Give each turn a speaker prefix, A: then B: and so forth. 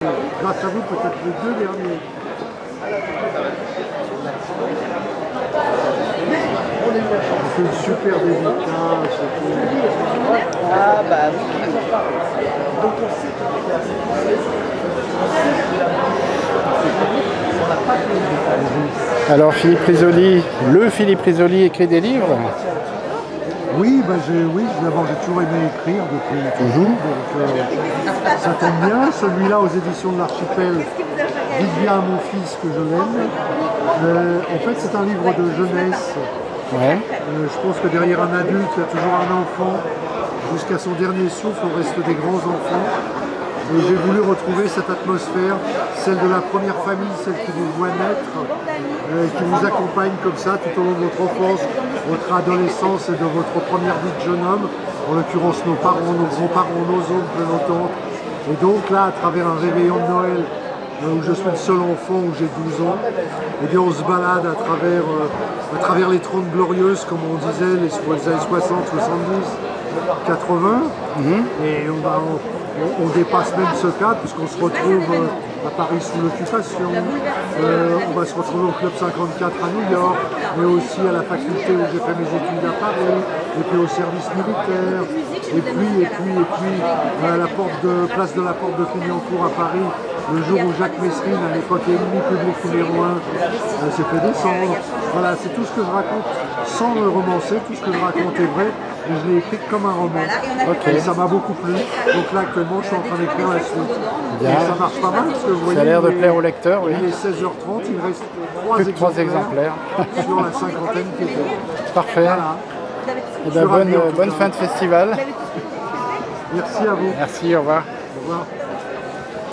A: Grâce à vous, peut-être les deux derniers. C'est une super dédicace.
B: Ah bah oui.
C: Alors Philippe Risoli, le Philippe Risoli écrit des livres?
A: Oui, d'abord j'ai toujours aimé écrire depuis toujours, donc ça tombe bien. Celui-là aux éditions de l'Archipel, dites bien à mon fils que je l'aime. En fait c'est un livre de jeunesse.
C: Ouais.
A: Je pense que derrière un adulte, il y a toujours un enfant. Jusqu'à son dernier souffle, on reste des grands enfants. Et j'ai voulu retrouver cette atmosphère, celle de la première famille, celle qui vous voit naître, qui vous accompagne comme ça tout au long de votre enfance, votre adolescence et de votre première vie de jeune homme, en l'occurrence nos parents, nos grands-parents, nos oncles, nos tantes. Et donc là, à travers un réveillon de Noël, où je suis le seul enfant, où j'ai 12 ans, et bien on se balade à travers les 30 glorieuses, comme on disait, les années 60, 70, 80, et on dépasse même ce cadre puisqu'on se retrouve à Paris sous l'occupation, on va se retrouver au Club 54 à New York, mais aussi à la faculté où j'ai fait mes études à Paris, et puis au service militaire, et puis à la place de la Porte de Clignancourt à Paris, le jour où Jacques Messrine, à l'époque ennemi public numéro 1, s'est fait descendre. Voilà, c'est tout ce que je raconte sans le romancer, tout ce que je raconte est vrai, et je l'ai écrit comme un roman.
C: Okay.
A: Et ça m'a beaucoup plu. Donc là, actuellement, je suis en train d'écrire la suite.
C: Bien.
A: Et ça marche pas mal, parce que vous voyez,
C: ça a l'air de plaire au lecteur, oui.
A: Il est 16h30, il me reste
C: Plus que 3 exemplaires
A: sur la cinquantaine qui est faite.
C: Parfait.
A: Voilà.
C: Et ben bonne fin de festival.
A: Merci à vous.
C: Merci, au revoir.
A: Au revoir.